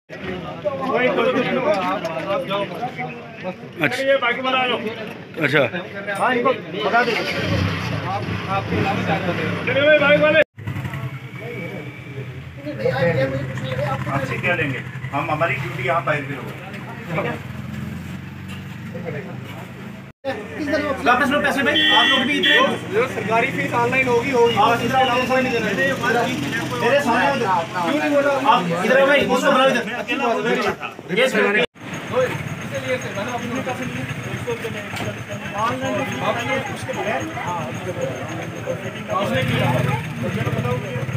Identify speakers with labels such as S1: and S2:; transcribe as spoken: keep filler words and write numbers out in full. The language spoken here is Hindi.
S1: अच्छा बाकी बता लो। अच्छा हाँ इनको बता दो बाइक वाले आपसे क्या लेंगे हम, हमारी ड्यूटी यहाँ बाइक पे होगी। वापस लो पैसे भाई, आप लोग भी इतने जो सरकारी फीस ऑनलाइन होगी होगी मेरे सामने क्यों नहीं बोला आप इधर भाई, उसको बुलाओ इधर अकेला बोल रहे ये सरकारी इसलिए से मैंने अपने पैसे लिए इसको ऑनलाइन उसके बगैर हां उसने किया मुझे बताओ